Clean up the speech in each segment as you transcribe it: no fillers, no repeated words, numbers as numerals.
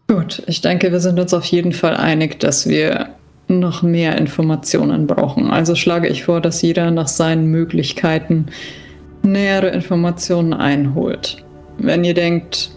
Gut, ich denke, wir sind uns auf jeden Fall einig, dass wir noch mehr Informationen brauchen. Also schlage ich vor, dass jeder nach seinen Möglichkeiten nähere Informationen einholt. Wenn ihr denkt,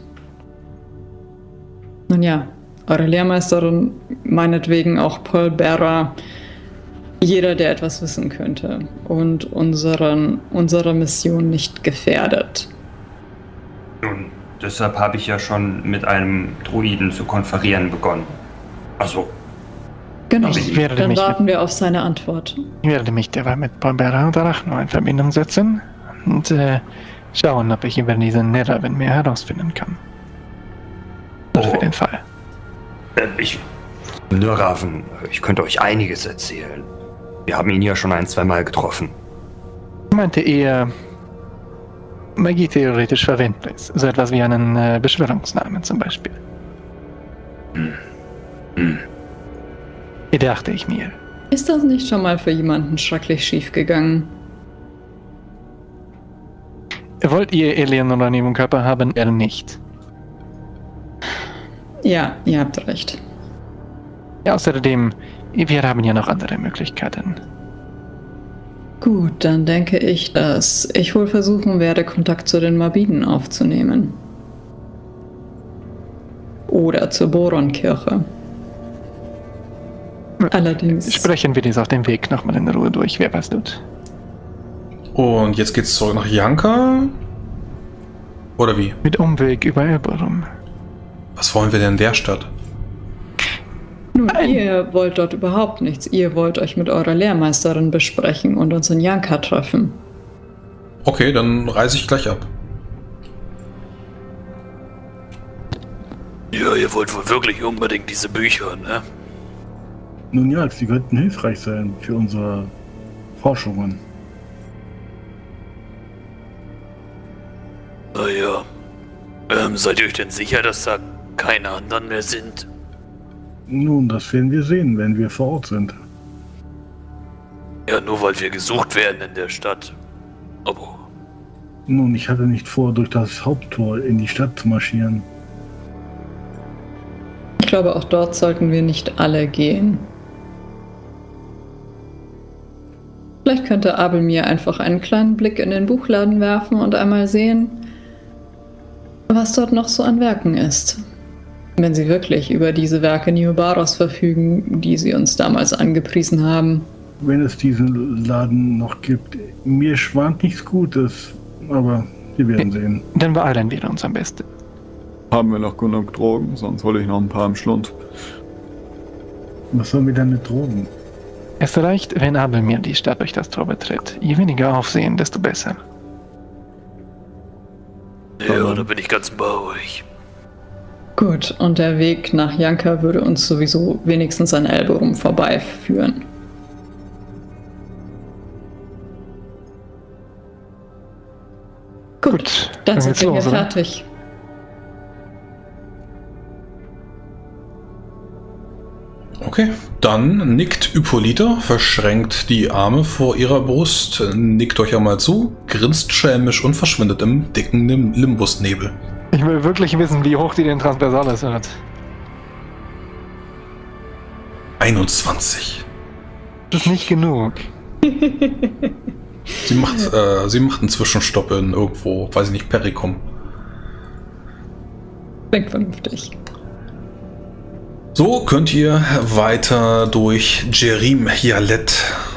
nun ja, eure Lehrmeisterin, meinetwegen auch Paul Berra, jeder, der etwas wissen könnte und unsere Mission nicht gefährdet. Nun, deshalb habe ich ja schon mit einem Druiden zu konferieren begonnen. Also. Genau, dann warten wir auf seine Antwort. Ich werde mich derweil mit Paul Berra und Arachno in Verbindung setzen und schauen, ob ich über diesen Neravin mehr herausfinden kann. Für den Fall. Neravin, ich könnte euch einiges erzählen. Wir haben ihn ja schon 1-2 Mal getroffen. Ich meinte eher Magie theoretisch verwendbar ist. So etwas wie einen Beschwörungsnamen zum Beispiel. Dachte ich mir. Ist das nicht schon mal für jemanden schrecklich schief gegangen? Wollt ihr Eleonora neben Körper haben? Er nicht. Ja, ihr habt recht. Ja, außerdem, wir haben ja noch andere Möglichkeiten. Gut, dann denke ich, dass ich wohl versuchen werde, Kontakt zu den Mabiden aufzunehmen. Oder zur Boronkirche. Allerdings... Sprechen wir dies auf dem Weg nochmal in Ruhe durch, wer was tut. Und jetzt geht's zurück nach Janka? Oder wie? Mit Umweg über Elborum. Was wollen wir denn in der Stadt? Nun, ihr wollt dort überhaupt nichts. Ihr wollt euch mit eurer Lehrmeisterin besprechen und uns in Janka treffen. Okay, dann reise ich gleich ab. Ja, ihr wollt wohl wirklich unbedingt diese Bücher, ne? Nun ja, sie könnten hilfreich sein für unsere Forschungen. Naja. Seid ihr euch denn sicher, dass da keine anderen mehr sind? Nun, das werden wir sehen, wenn wir vor Ort sind. Ja, nur weil wir gesucht werden in der Stadt. Aber... Nun, ich hatte nicht vor, durch das Haupttor in die Stadt zu marschieren. Ich glaube, auch dort sollten wir nicht alle gehen. Vielleicht könnte Abel mir einfach einen kleinen Blick in den Buchladen werfen und einmal sehen, was dort noch so an Werken ist. Wenn sie wirklich über diese Werke Neobaros verfügen, die sie uns damals angepriesen haben. Wenn es diesen Laden noch gibt, mir schwant nichts Gutes, aber wir werden sehen. Dann beeilen wir uns am besten. Haben wir noch genug Drogen, sonst hole ich noch ein paar im Schlund. Was sollen wir denn mit Drogen? Es reicht, wenn Abel mir die Stadt durch das Tor betritt. Je weniger Aufsehen, desto besser. Ja, da bin ich ganz bei euch. Gut, und der Weg nach Janka würde uns sowieso wenigstens an Elborum vorbeiführen. Gut, dann sind wir hier fertig. Okay, dann nickt Hippolyta, verschränkt die Arme vor ihrer Brust, nickt euch einmal zu, grinst schelmisch und verschwindet im dicken Limbusnebel. Ich will wirklich wissen, wie hoch die den Transversalis hat. 21. Das ist nicht genug. Sie macht einen Zwischenstopp in irgendwo, weiß ich nicht, Perikum. Klingt vernünftig. So könnt ihr weiter durch Jerim Yalet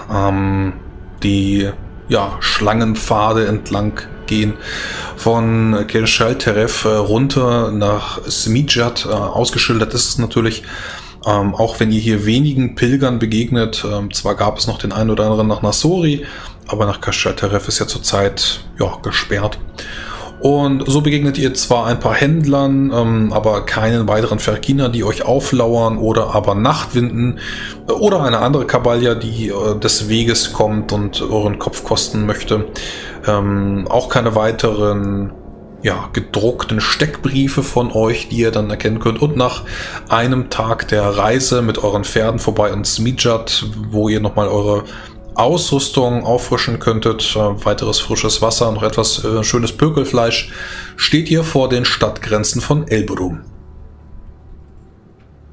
die Schlangenpfade entlang gehen. Von Kershal Teref runter nach Smidjat. Ausgeschildert ist es natürlich. Auch wenn ihr hier wenigen Pilgern begegnet, zwar gab es noch den einen oder anderen nach Nassori, aber nach Kershal Teref ist ja zurzeit gesperrt. Und so begegnet ihr zwar ein paar Händlern, aber keinen weiteren Ferkiner, die euch auflauern, oder aber Nachtwinden oder eine andere Kabalja, die des Weges kommt und euren Kopf kosten möchte. Auch keine weiteren gedruckten Steckbriefe von euch, die ihr dann erkennen könnt. Und nach einem Tag der Reise mit euren Pferden vorbei in Smidjat, wo ihr nochmal eure Ausrüstung auffrischen könntet, weiteres frisches Wasser, noch etwas schönes Pökelfleisch, steht ihr vor den Stadtgrenzen von Elborum.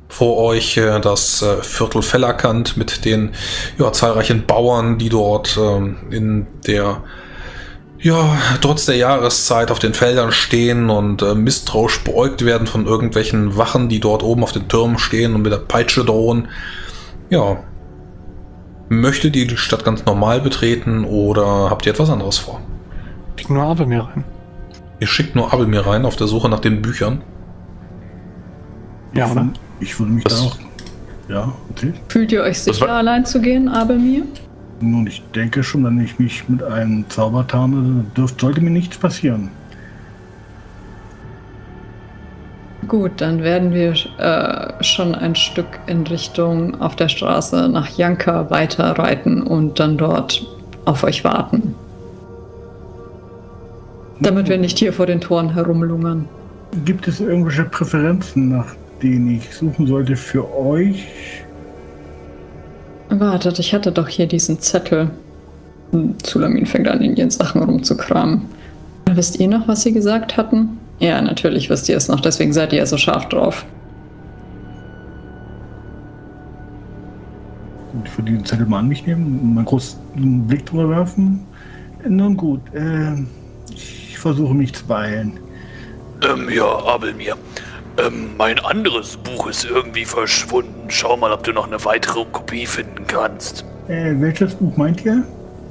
Vor euch das Viertel Fellerkant mit den zahlreichen Bauern, die dort in der trotz der Jahreszeit auf den Feldern stehen und misstrauisch beäugt werden von irgendwelchen Wachen, die dort oben auf den Türmen stehen und mit der Peitsche drohen. Ja. Möchtet ihr die Stadt ganz normal betreten oder habt ihr etwas anderes vor? Ich schicke nur Abelmir rein. Ihr schickt nur Abelmir rein auf der Suche nach den Büchern? Ja, oder? Ich würde mich da auch... Ja, okay. Fühlt ihr euch sicher, allein zu gehen, Abelmir? Nun, ich denke schon, wenn ich mich mit einem Zauber tarne, sollte mir nichts passieren. Gut, dann werden wir schon ein Stück in Richtung auf der Straße nach Janka weiterreiten und dann dort auf euch warten. Damit wir nicht hier vor den Toren herumlungern. Gibt es irgendwelche Präferenzen, nach denen ich suchen sollte für euch? Wartet, ich hatte doch hier diesen Zettel. Zulamin fängt an, in ihren Sachen rumzukramen. Wisst ihr noch, was sie gesagt hatten? Ja, natürlich wisst ihr es noch, deswegen seid ihr ja so scharf drauf. Gut, ich würde den Zettel mal an mich nehmen und mal kurz einen Blick drüber werfen. Nun gut, ich versuche mich zu beeilen. Ja, Abelmir. Mein anderes Buch ist irgendwie verschwunden. Schau mal, ob du noch eine weitere Kopie finden kannst. Welches Buch meint ihr?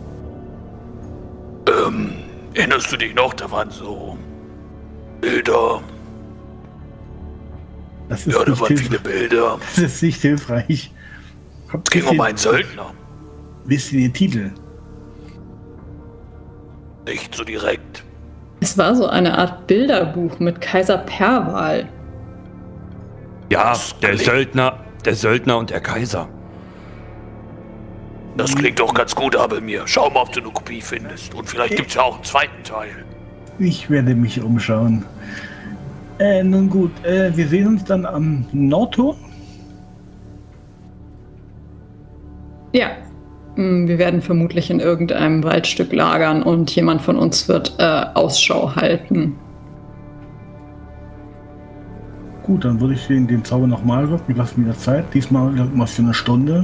Erinnerst du dich noch? Da waren so Bilder. Das ist Da waren viele Bilder. Das ist nicht hilfreich. Es ging um einen Söldner. Wisst ihr den Titel? Nicht so direkt. Es war so eine Art Bilderbuch mit Kaiser Perwal. Ja, der Söldner und der Kaiser. Das klingt doch ganz gut, Abelmir. Schau mal, ob du eine Kopie findest. Und vielleicht gibt es ja auch einen zweiten Teil. Ich werde mich umschauen. Nun gut, wir sehen uns dann am Nordtor. Ja, wir werden vermutlich in irgendeinem Waldstück lagern und jemand von uns wird Ausschau halten. Gut, dann würde ich den Zauber nochmal wirken. Wir lassen wieder Zeit. Diesmal mal für eine Stunde.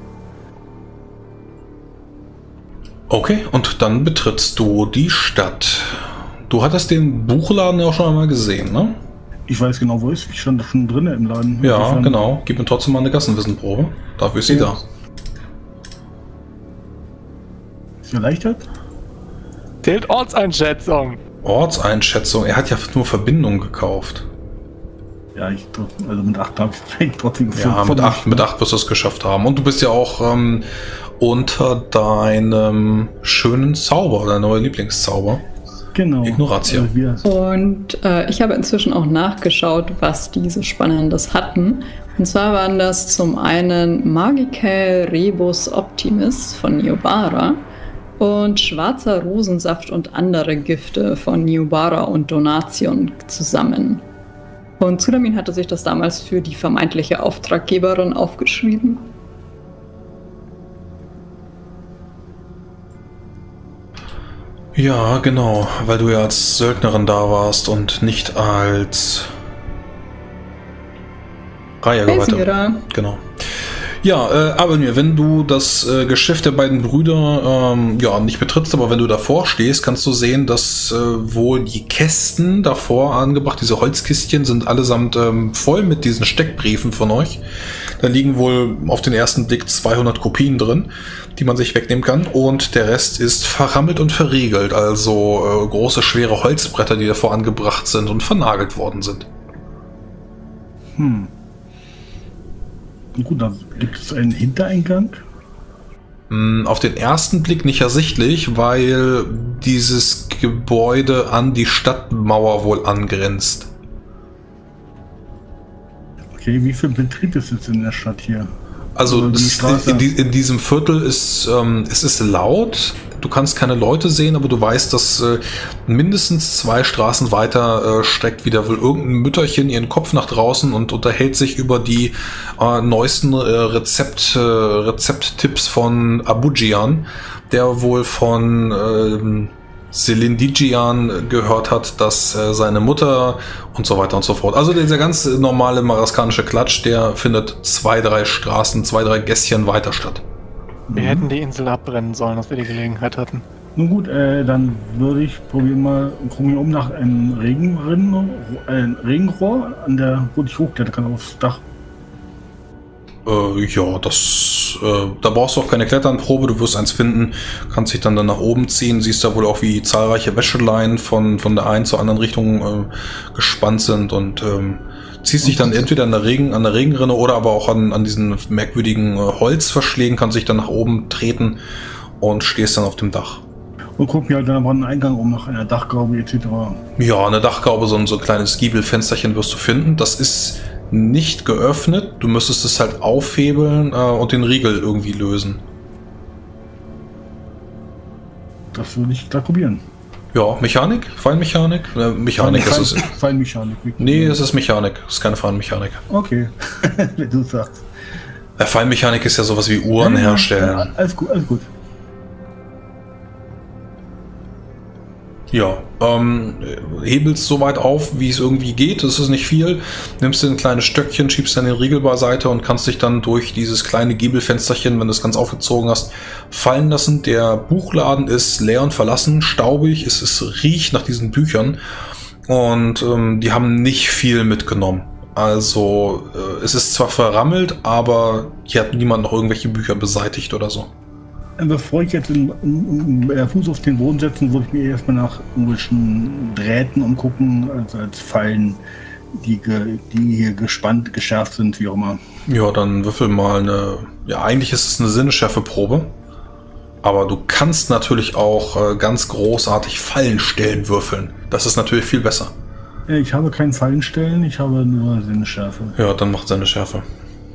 Okay, und dann betrittst du die Stadt. Du hattest den Buchladen ja auch schon einmal gesehen, ne? Ich weiß genau, wo ist. Ich stand schon drin im Laden. Ja, Insofern, genau. Gib mir trotzdem mal eine Gassenwissenprobe. Dafür ist sie da. Ist erleichtert? Zählt Ortseinschätzung. Ortseinschätzung. Er hat ja nur Verbindung gekauft. Ja, also mit 8 habe ich trotzdem Ja, mit 8 wirst du es geschafft haben. Und du bist ja auch unter deinem schönen Zauber, dein neuer Lieblingszauber. Genau. Ignoratia. Und ich habe inzwischen auch nachgeschaut, was diese Spannendes hatten. Und zwar waren das zum einen Magicae Rebus Optimis von Niubara und schwarzer Rosensaft und andere Gifte von Niubara und Donation zusammen. Und Zulamin hatte sich das damals für die vermeintliche Auftraggeberin aufgeschrieben. Ja, genau, weil du ja als Söldnerin da warst und nicht als Reihergeweihte. Genau. Ja, Abelmir, wenn du das Geschäft der beiden Brüder nicht betrittst, aber wenn du davor stehst, kannst du sehen, dass wohl die Kästen davor angebracht, diese Holzkistchen, sind allesamt voll mit diesen Steckbriefen von euch. Da liegen wohl auf den ersten Blick 200 Kopien drin, die man sich wegnehmen kann, und der Rest ist verrammelt und verriegelt, also große, schwere Holzbretter, die davor angebracht sind und vernagelt worden sind. Gut, dann gibt es einen Hintereingang. Auf den ersten Blick nicht ersichtlich, weil dieses Gebäude an die Stadtmauer wohl angrenzt. Okay, wie viel Betrieb ist jetzt in der Stadt hier? Also in diesem Viertel ist es ist laut. Du kannst keine Leute sehen, aber du weißt, dass mindestens 2 Straßen weiter streckt wieder wohl irgendein Mütterchen ihren Kopf nach draußen und unterhält sich über die neuesten Rezepttipps von Abujian, der wohl von Selindigian gehört hat, dass seine Mutter und so weiter und so fort. Also dieser ganz normale maraskanische Klatsch, der findet 2, 3 Straßen, 2, 3 Gässchen weiter statt. Wir hätten die Insel abbrennen sollen, dass wir die Gelegenheit hatten. Nun gut, dann würde ich gucken wir um nach einem Regenrohr, wo ich hochklettern kann aufs Dach. Ja, da brauchst du auch keine Kletternprobe, du wirst eins finden, kannst dich dann nach oben ziehen, siehst da wohl auch, wie zahlreiche Wäscheleien von der einen zur anderen Richtung gespannt sind und ziehst dich dann entweder an der Regenrinne oder aber auch an diesen merkwürdigen Holzverschlägen, kannst dich dann nach oben treten und stehst dann auf dem Dach. Und guck mir halt dann aber einen Eingang um nach einer Dachgaube etc. Ja, eine Dachgaube, so ein kleines Giebelfensterchen wirst du finden, das ist nicht geöffnet, du müsstest es halt aufhebeln und den Riegel irgendwie lösen. Das würde ich gleich probieren. Ja, Mechanik? Feinmechanik? Mechanik ist es. Feinmechanik. Nee, es ist Mechanik. Es ist keine Feinmechanik. Okay, wenn du sagst. Feinmechanik ist ja sowas wie Uhren herstellen. Ja, alles gut, alles gut. Ja, hebelst so weit auf, wie es irgendwie geht. Das ist nicht viel. Nimmst dir ein kleines Stöckchen, schiebst dann den Riegel beiseite und kannst dich dann durch dieses kleine Giebelfensterchen, wenn du es ganz aufgezogen hast, fallen lassen. Der Buchladen ist leer und verlassen, staubig. Es riecht nach diesen Büchern und die haben nicht viel mitgenommen. Also es ist zwar verrammelt, aber hier hat niemand noch irgendwelche Bücher beseitigt oder so. Bevor ich jetzt den Fuß auf den Boden setzen, würde ich mir erstmal nach irgendwelchen Drähten umgucken, also als Fallen, die hier geschärft sind, wie auch immer. Ja, dann würfel mal eine... Ja, eigentlich ist es eine Sinnesschärfe-Probe. Aber du kannst natürlich auch ganz großartig Fallenstellen würfeln. Das ist natürlich viel besser. Ich habe kein Fallenstellen, ich habe nur Sinnesschärfe. Ja, dann macht Sinnesschärfe.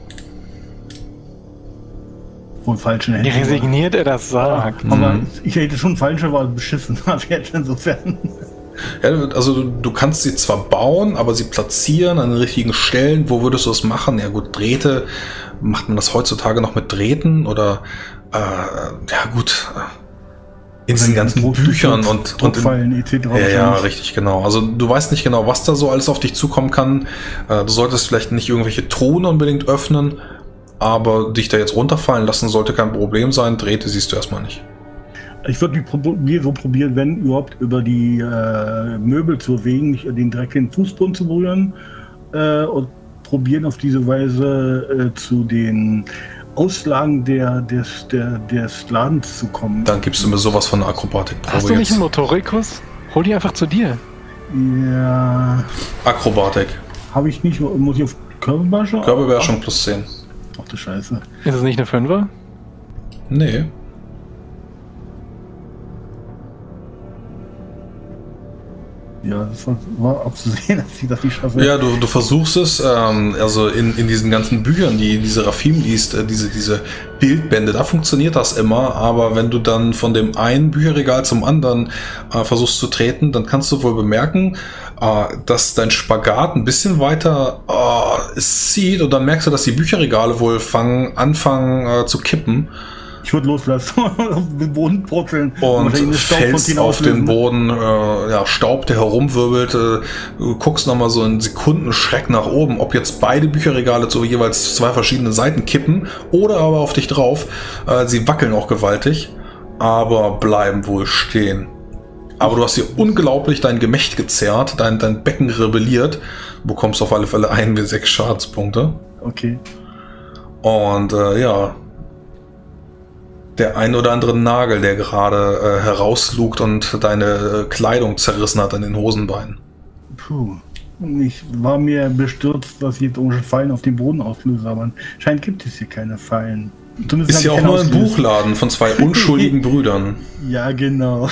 Falschen Wie resigniert er das sagt. Aber ich hätte schon falsche Wahl beschissen, insofern. Ja, also du kannst sie zwar bauen, aber sie platzieren an den richtigen Stellen. Wo würdest du das machen? Ja gut, Drähte, macht man das heutzutage noch mit Drähten oder ja gut, in diesen ganzen Büchern und Druckfallen etc. Ja, richtig, genau. Also du weißt nicht genau, was da so alles auf dich zukommen kann. Du solltest vielleicht nicht irgendwelche Truhen unbedingt öffnen, aber dich da jetzt runterfallen lassen sollte kein Problem sein. Drähte siehst du erstmal nicht. Ich würde mich so probieren, wenn überhaupt, über die Möbel zu bewegen, nicht direkt den Fußboden zu berühren und probieren auf diese Weise zu den Auslagen des Ladens zu kommen. Dann gibst du mir sowas von einer Akrobatikprobe. Hast du nicht einen Motorikus? Hol die einfach zu dir. Ja. Akrobatik. Habe ich nicht. Muss ich auf Körperbeherrschung? Körperbeherrschung plus 10. Ach du Scheiße. Ist es nicht eine 5er? Nee. Ja, das war abzusehen, dass ich das nicht schaffe. Ja, du versuchst es, also in diesen ganzen Büchern, die Seraphim liest, diese Bildbände, da funktioniert das immer, aber wenn du dann von dem einen Bücherregal zum anderen versuchst zu treten, dann kannst du wohl bemerken, dass dein Spagat ein bisschen weiter es zieht und dann merkst du, dass die Bücherregale wohl anfangen zu kippen. Ich würde loslassen, auf den Boden purzeln und fällst auf den Boden, Staub, der herumwirbelt, guckst nochmal so in Sekundenschreck nach oben, ob jetzt beide Bücherregale zu jeweils 2 verschiedenen Seiten kippen oder aber auf dich drauf. Sie wackeln auch gewaltig, aber bleiben wohl stehen. Aber du hast hier unglaublich dein Gemächt gezerrt, dein Becken rebelliert. Du bekommst auf alle Fälle 1W6 Schadenspunkte. Okay. Und der ein oder andere Nagel, der gerade herauslugt und deine Kleidung zerrissen hat an den Hosenbeinen. Puh. Ich war mir bestürzt, dass ich jetzt irgendwelche Fallen auf dem Boden auslöse, aber anscheinend gibt es hier keine Fallen. Ist ja auch nur ein Buchladen von 2 unschuldigen Brüdern. Ja, genau.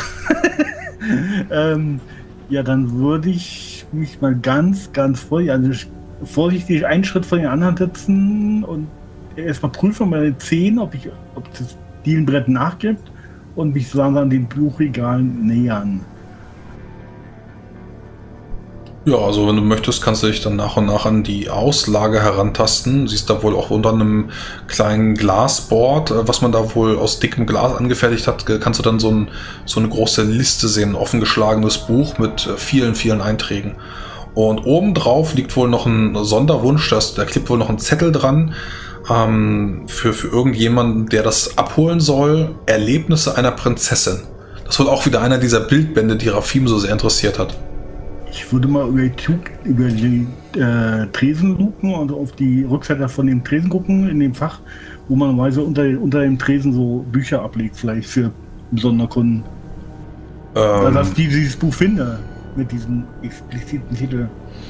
Ja, dann würde ich mich mal ganz vorsichtig einen Schritt vor den anderen setzen und erstmal prüfen meine Zehen, ob das Dielenbrett nachgibt und mich langsam den Buchregalen nähern. Ja, also wenn du möchtest, kannst du dich dann nach und nach an die Auslage herantasten. Siehst da wohl auch unter einem kleinen Glasboard, was man da wohl aus dickem Glas angefertigt hat, kannst du dann so eine große Liste sehen, ein offengeschlagenes Buch mit vielen, vielen Einträgen. Und obendrauf liegt wohl noch ein Sonderwunsch, da klebt wohl noch ein Zettel dran, für irgendjemanden, der das abholen soll. Erlebnisse einer Prinzessin. Das ist wohl auch wieder einer dieser Bildbände, die Rafim so sehr interessiert hat. Ich würde mal über die Tresen lupen und auf die Rückseite von dem Tresen gucken, in dem Fach, wo man normalerweise unter dem Tresen so Bücher ablegt, vielleicht für Sonderkunden. Dass ich dieses Buch finde, mit diesem expliziten Titel.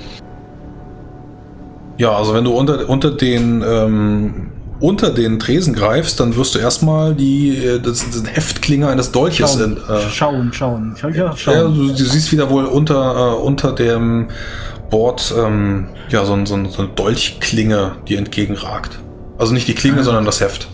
Ja, also wenn du unter den Tresen greifst, dann wirst du erstmal die Heftklinge eines Dolches Schauen. Ja, du siehst wieder wohl unter dem Board so eine Dolchklinge, die entgegenragt. Also nicht die Klinge, sondern das Heft.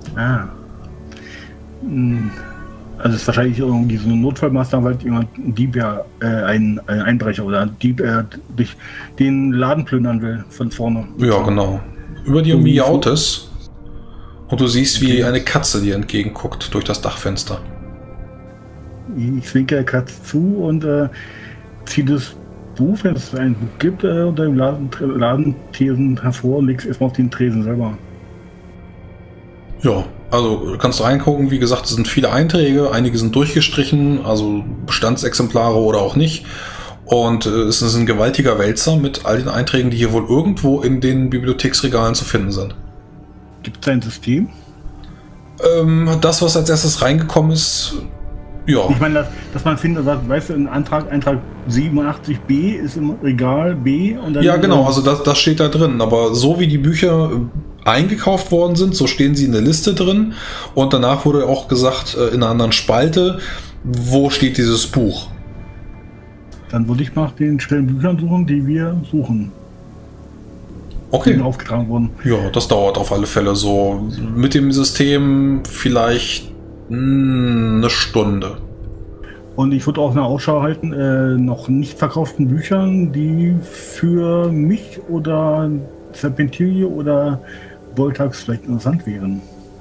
Also es ist wahrscheinlich irgendwie so eine Notfallmaßnahme, weil jemand ein Dieb ein Einbrecher oder ein Dieb den Laden plündern will von vorne. Ja, genau. Über dir miaut es und du siehst, wie eine Katze dir entgegenguckt durch das Dachfenster. Ich winke der Katze zu und ziehe das Buch, wenn es ein Buch gibt, unter dem Ladentresen hervor und lege es erstmal auf den Tresen selber. Ja, also kannst du reingucken. Wie gesagt, es sind viele Einträge, einige sind durchgestrichen, also Bestandsexemplare oder auch nicht. Und es ist ein gewaltiger Wälzer mit all den Einträgen, die hier wohl irgendwo in den Bibliotheksregalen zu finden sind. Gibt es ein System? Das, was als erstes reingekommen ist, ja. Ich meine, dass man findet, weißt du, ein Eintrag 87b ist im Regal B. Und dann ja, genau, also das steht da drin. Aber so wie die Bücher eingekauft worden sind, so stehen sie in der Liste drin. Und danach wurde auch gesagt, in einer anderen Spalte, wo steht dieses Buch. Dann würde ich nach den schnellen Büchern suchen, die wir suchen. Okay. Die aufgetragen wurden. Ja, das dauert auf alle Fälle so. Mit dem System vielleicht eine Stunde. Und ich würde auch eine Ausschau halten, noch nicht verkauften Büchern, die für mich oder Serpentilie oder Boltax vielleicht interessant wären.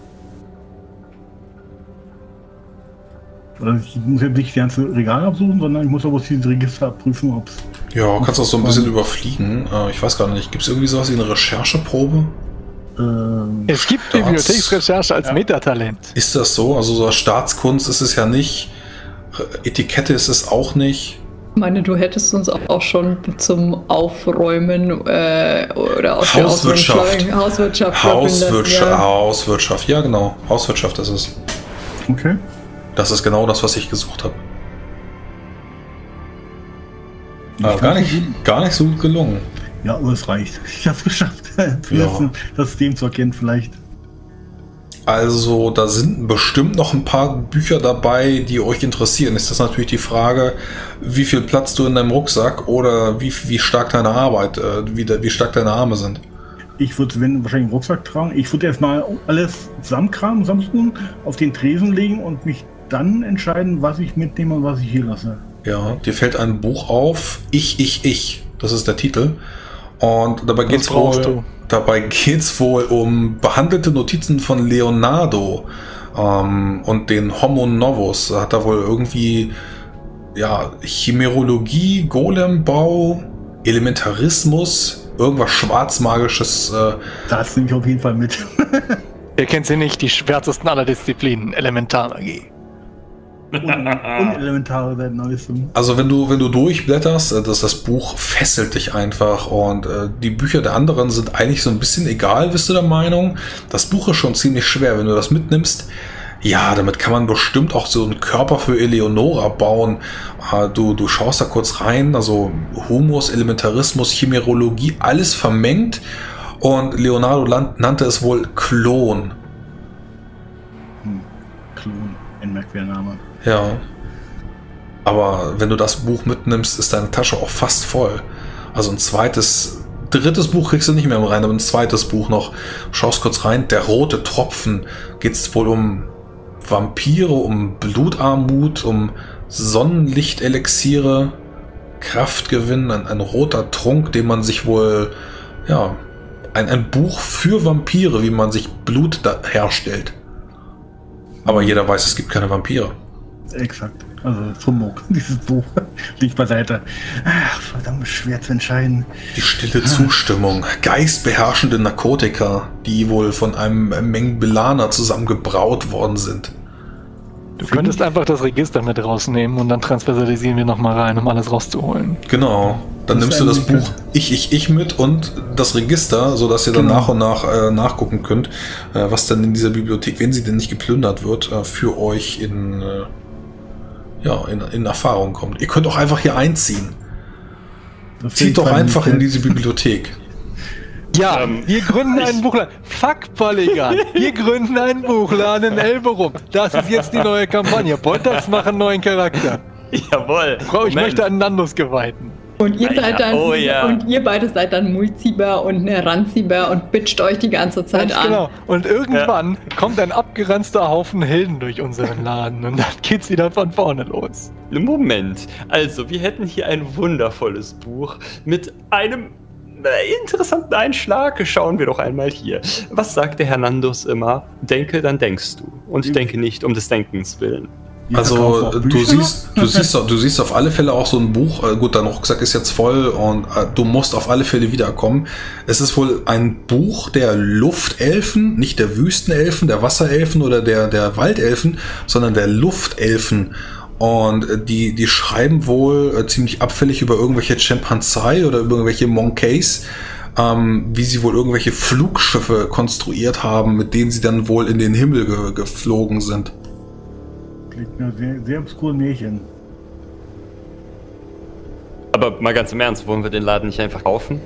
Also ich muss jetzt nicht das ganze Regal absuchen, sondern ich muss aber dieses Register prüfen, ob es... Ja, kannst das so ein bisschen überfliegen. Ich weiß gar nicht, gibt es irgendwie sowas wie eine Rechercheprobe? Es gibt Bibliotheksrecherche als Metatalent. Ist das so? Also so Staatskunst ist es ja nicht. Etikette ist es auch nicht. Ich meine, du hättest uns auch schon zum Aufräumen oder aus Hauswirtschaft. Hauswirtschaft, ja genau. Hauswirtschaft ist es. Okay. Das ist genau das, was ich gesucht habe. Aber gar nicht so gut gelungen. Ja, aber es reicht. Ich habe es geschafft, das System zu erkennen vielleicht. Also da sind bestimmt noch ein paar Bücher dabei, die euch interessieren. Ist das natürlich die Frage, wie viel Platz du in deinem Rucksack oder wie stark deine Arbeit, wie stark deine Arme sind. Ich würde es wahrscheinlich im Rucksack tragen. Ich würde erstmal alles zusammenkramen, zusammensuchen, auf den Tresen legen und mich dann entscheiden, was ich mitnehme und was ich hier lasse. Ja, dir fällt ein Buch auf, Ich. Das ist der Titel. Und dabei geht's wohl um behandelte Notizen von Leonardo und den Homo Novus. Da hat er wohl irgendwie Chimerologie, Golembau, Elementarismus, irgendwas Schwarzmagisches. Das nehme ich auf jeden Fall mit. Ihr kennt sie nicht, die schwärzesten aller Disziplinen, Elementarmagie. Unelementare seit neuestem. Also wenn du durchblätterst, das Buch fesselt dich einfach und die Bücher der anderen sind eigentlich so ein bisschen egal, bist du der Meinung? Das Buch ist schon ziemlich schwer, wenn du das mitnimmst. Ja, damit kann man bestimmt auch so einen Körper für Eleonora bauen. Du schaust da kurz rein, also Humus, Elementarismus, Chimerologie, alles vermengt und Leonardo nannte es wohl Klon. Klon, ein merkwürdiger Name. Ja, aber wenn du das Buch mitnimmst, ist deine Tasche auch fast voll. Also drittes Buch kriegst du nicht mehr rein, aber ein zweites Buch noch. Schaust kurz rein, der rote Tropfen, geht's wohl um Vampire, um Blutarmut, um Sonnenlichtelixiere. Kraftgewinn, ein roter Trunk, den man sich wohl, ja, ein Buch für Vampire, wie man sich Blut herstellt. Aber jeder weiß, es gibt keine Vampire. Exakt. Also Humbug, dieses Buch liegt beiseite. Ach, verdammt schwer zu entscheiden. Die stille Zustimmung, geistbeherrschende Narkotika, die wohl von einem Mengbelaner zusammengebraut worden sind. Du könntest einfach das Register mit rausnehmen und dann transversalisieren wir nochmal rein, um alles rauszuholen. Genau. Dann nimmst du das Buch Ich mit und das Register, sodass ihr dann nach und nach nachgucken könnt, was dann in dieser Bibliothek, wenn sie denn nicht geplündert wird, für euch in Erfahrung kommt. Ihr könnt auch einfach hier einziehen. Zieht doch einfach in diese Bibliothek. Ja, wir gründen einen Buchladen. Fuck Polygon. Wir gründen einen Buchladen in Elverum. Das ist jetzt die neue Kampagne. Boltax macht einen neuen Charakter. Jawohl. Ich möchte einen Nandus geweihten. Und ihr seid dann, und ihr beide seid dann Mulziber und Neranziber und bitcht euch die ganze Zeit an. Genau. Und irgendwann kommt ein abgeranzter Haufen Helden durch unseren Laden und dann geht's wieder von vorne los. Moment. Also, wir hätten hier ein wundervolles Buch mit einem interessanten Einschlag. Schauen wir doch einmal hier. Was sagt der Herr Nandus immer? Denke, dann denkst du. Und denke nicht um des Denkens willen. Also du siehst auf alle Fälle auch so ein Buch, gut, dein Rucksack ist jetzt voll und du musst auf alle Fälle wiederkommen. Es ist wohl ein Buch der Luftelfen, nicht der Wüstenelfen, der Wasserelfen oder der Waldelfen, sondern der Luftelfen. Und die schreiben wohl ziemlich abfällig über irgendwelche Chimpanzei oder über irgendwelche Monkeys, wie sie wohl irgendwelche Flugschiffe konstruiert haben, mit denen sie dann wohl in den Himmel geflogen sind. Klingt mir sehr, sehr obskuren Märchen. Aber mal ganz im Ernst, wollen wir den Laden nicht einfach kaufen?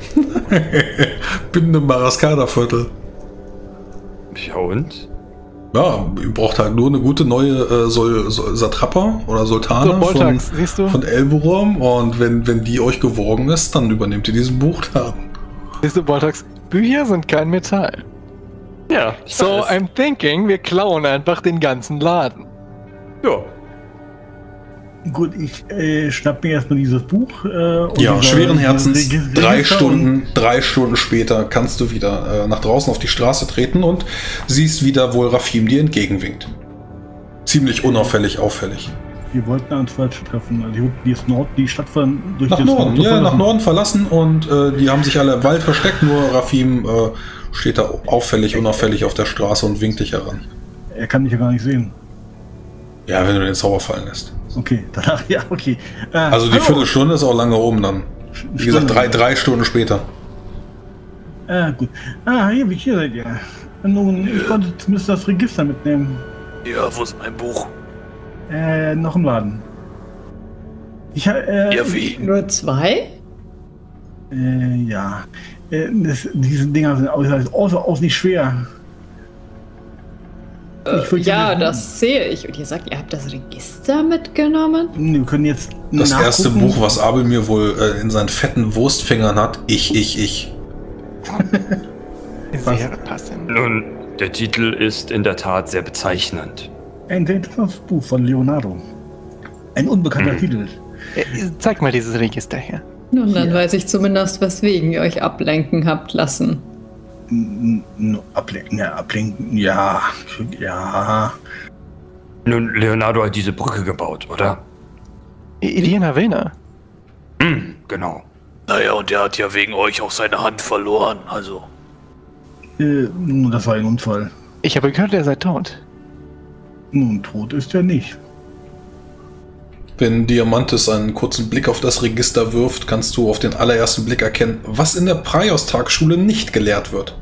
Bin im Maraskada-Viertel. Ja und? Ja, ihr braucht halt nur eine gute neue Satrapa oder Sultane von Elverum und wenn die euch gewogen ist, dann übernehmt ihr diesen Buchladen. Siehst du, Boltax, Bücher sind kein Metall. Ja. So, I'm thinking, wir klauen einfach den ganzen Laden. Ja. Gut, ich schnapp mir erstmal dieses Buch. Ja, schweren Herzens, 3 Stunden später kannst du wieder nach draußen auf die Straße treten und siehst wieder wohl Rafim dir entgegenwinkt. Ziemlich unauffällig, auffällig. Wir wollten uns falsch treffen. Also die Stadt durch nach Norden, nach Norden verlassen und die haben sich alle im Wald versteckt, nur Rafim steht da unauffällig auf der Straße und winkt dich heran. Er kann mich ja gar nicht sehen. Ja, wenn du den Zauber fallen lässt. Okay, danach, ja, okay. Also die Viertelstunde ist auch lange oben dann. Wie gesagt, 3 Stunden später. Gut. Hier seid ihr. Nun, ich konnte zumindest das Register mitnehmen. Ja, wo ist mein Buch? Noch im Laden. Ja, wie? Nur 2? Ja. Diese Dinger sind aus nicht schwer. Ja, das sehe ich. Und ihr sagt, ihr habt das Register mitgenommen? Wir können jetzt das erste Buch, was Abel mir wohl in seinen fetten Wurstfingern hat, ich. Sehr passend. Nun, der Titel ist in der Tat sehr bezeichnend. Ein sehr interessantes Buch von Leonardo. Ein unbekannter Titel. Zeig mal dieses Register her. Nun, dann weiß ich zumindest, weswegen ihr euch ablenken habt lassen. Ablenken, ja. Nun, Leonardo hat diese Brücke gebaut, oder? Elena Vena. Genau. Naja, und der hat ja wegen euch auch seine Hand verloren, also. Das war ein Unfall. Ich habe gehört, er sei tot. Nun, tot ist er nicht. Wenn Diamantis einen kurzen Blick auf das Register wirft, kannst du auf den allerersten Blick erkennen, was in der Praios-Tagschule nicht gelehrt wird.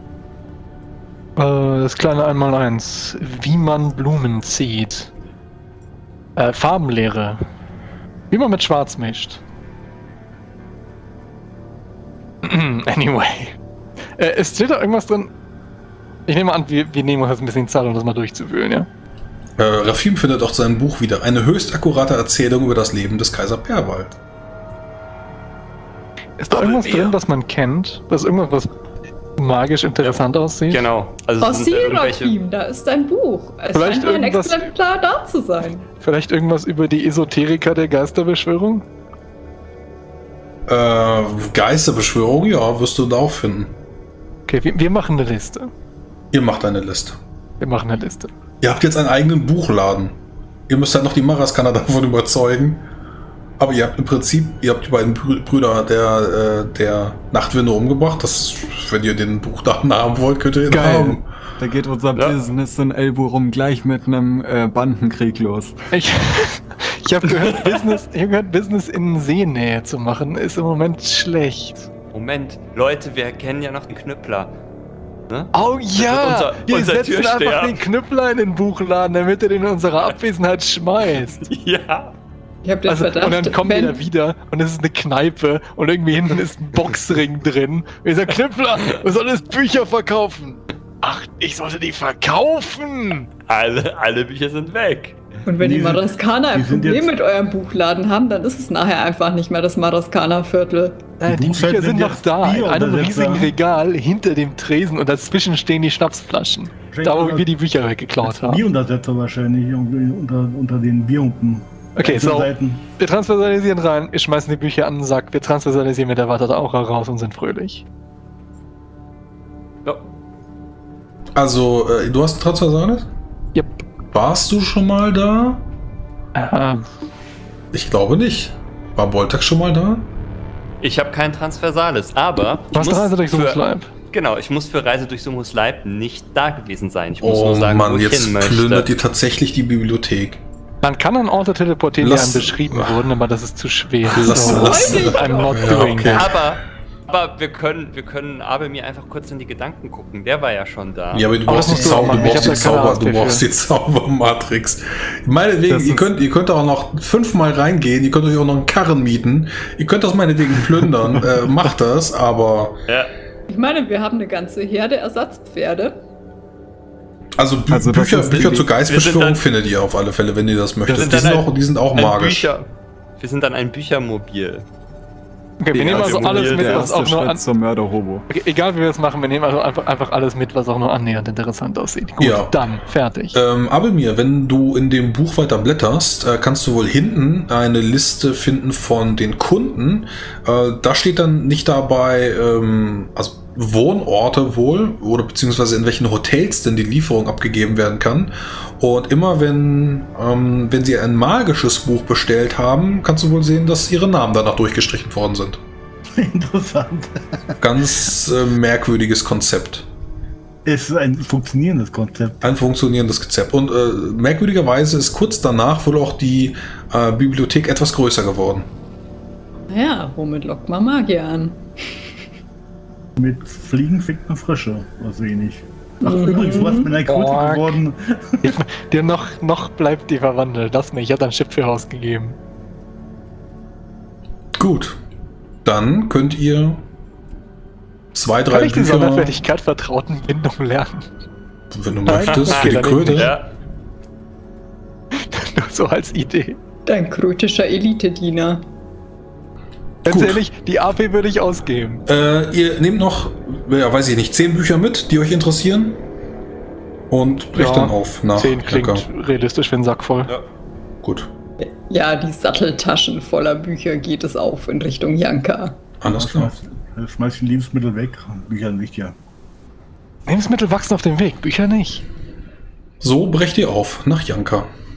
Das kleine 1x1. Wie man Blumen zieht. Farbenlehre. Wie man mit Schwarz mischt. Anyway. Es steht da irgendwas drin. Ich nehme an, wir nehmen uns ein bisschen Zeit, um das mal durchzuwühlen, ja? Rafim findet auch sein Buch wieder. Eine höchst akkurate Erzählung über das Leben des Kaiser Perwald. Ist da irgendwas drin, was man kennt? Das ist irgendwas, was magisch interessant aussieht? Genau. Also Rafim, da ist dein Buch. Es scheint ein Exemplar da zu sein. Vielleicht irgendwas über die Esoteriker der Geisterbeschwörung? Geisterbeschwörung, ja, wirst du da auch finden. Okay, wir machen eine Liste. Ihr macht eine Liste. Wir machen eine Liste. Ihr habt jetzt einen eigenen Buchladen. Ihr müsst halt noch die Maraskaner davon überzeugen. Aber ihr habt im Prinzip, die beiden Brüder der Nachtwinde umgebracht. Das ist, wenn ihr den Buchladen haben wollt, könnt ihr ihn haben. Da geht unser Business in Elborum gleich mit einem Bandenkrieg los. Ich habe gehört, Business in Seenähe zu machen, ist im Moment schlecht. Moment, Leute, wir kennen ja noch den Knüppler. Ne? Oh ja! Wir setzen Türsteher. einfach den Knüppler in den Buchladen, damit er den in unserer Abwesenheit schmeißt. Ja. Ich hab den Verdacht, und dann kommt er wieder und es ist eine Kneipe und irgendwie hinten ist ein Boxring drin. Und ich sag, Knüppler, du solltest Bücher verkaufen. Ach, ich sollte die verkaufen! Alle Bücher sind weg. Und wenn die Maraskaner ein die sind Problem jetzt- mit eurem Buchladen haben, dann ist es nachher einfach nicht mehr das Maraskaner-Viertel. Die Buchseiten Bücher sind sind noch jetzt da, in einem Bieruntersetzer. riesigen Regal hinter dem Tresen und dazwischen stehen die Schnapsflaschen. Da, wo wir die Bücher weggeklaut haben. Bieruntersetzer wahrscheinlich irgendwie unter den Bierhumpen. Okay, so. Seiten. Wir transversalisieren rein, wir schmeißen die Bücher an den Sack, wir transversalisieren mit der Wartet Aura raus und sind fröhlich. Ja. Also, du hast ein Transversales? Yep. Warst du schon mal da? Ich glaube nicht. War Boltax schon mal da? Ich habe kein Transversales, aber ich Was muss Reise durch für- Sumusleib? Genau, ich muss für Reise durch Sumus Leib nicht da gewesen sein. Ich muss Oh nur sagen, wo Mann, ich jetzt hin möchte. plündert ihr tatsächlich die Bibliothek. Man kann an Orte teleportieren, die Lass- einem beschrieben wurden, aber das ist zu schwer. Lass- So, lass- I'm not Ja, doing okay. that. Aber wir können Abel mir einfach kurz in die Gedanken gucken. Der war ja schon da. Ja, aber du Aber brauchst das die musst du auch Zauber, machen. Ich hab da keine Art du brauchst die Zaubermatrix. Meinetwegen, Das ihr könnt auch noch 5-mal reingehen, ihr könnt euch auch noch einen Karren mieten, ihr könnt das meinetwegen plündern, macht das, aber Ja. Ich meine, wir haben eine ganze Herde Ersatzpferde. also, Also das Bücher ist zur die- Geistbeschwörung wir sind dann- findet ihr auf alle Fälle, wenn ihr das möchtet. sind Die sind, dann die sind auch ein magisch. Wir sind dann ein Büchermobil. Okay, wir nehmen also alles mit, der was auch erste nur Schritt an, zum Mörderhobo. okay, egal wie wir es machen, wir nehmen also einfach alles mit, was auch nur annähernd interessant aussieht. Gut, Ja. dann, fertig. Abelmir, wenn du in dem Buch weiter blätterst, kannst du wohl hinten eine Liste finden von den Kunden. Da steht dann nicht dabei, also Wohnorte wohl, oder beziehungsweise in welchen Hotels denn die Lieferung abgegeben werden kann. Und immer wenn sie ein magisches Buch bestellt haben, kannst du wohl sehen, dass ihre Namen danach durchgestrichen worden sind. Interessant. Ganz merkwürdiges Konzept. Es ist ein funktionierendes Konzept. Ein funktionierendes Konzept. Und merkwürdigerweise ist kurz danach wohl auch die Bibliothek etwas größer geworden. Naja, womit lockt man Magier an? Mit Fliegen fängt man Frösche, was wenig. Ach, übrigens, du hast mit einer Kröte Ork. geworden. Dir noch bleibt die verwandelt. Das nicht, ich habe ein Schiff für ausgegeben. Gut. Dann könnt ihr 2, 3 Kann ich die Bücher, Sonderfertigkeit Vertrautenbindung lernen? wenn du Nein? möchtest, Okay, für die dann Kröte. Ja. Nur so als Idee. Dein krötischer Elite-Diener. Ganz Gut. ehrlich, die AP würde ich ausgeben. Ihr nehmt noch, ja, weiß ich nicht, 10 Bücher mit, die euch interessieren. Und brecht Ja, dann auf nach 10 klingt Lecker. realistisch für einen Sack voll. Ja. Gut. Ja, die Satteltaschen voller Bücher geht es auf in Richtung Janka. Alles klar. Schmeiß die Lebensmittel weg. Bücher sind wichtiger. Lebensmittel wachsen auf dem Weg, Bücher nicht. So brecht ihr auf nach Janka.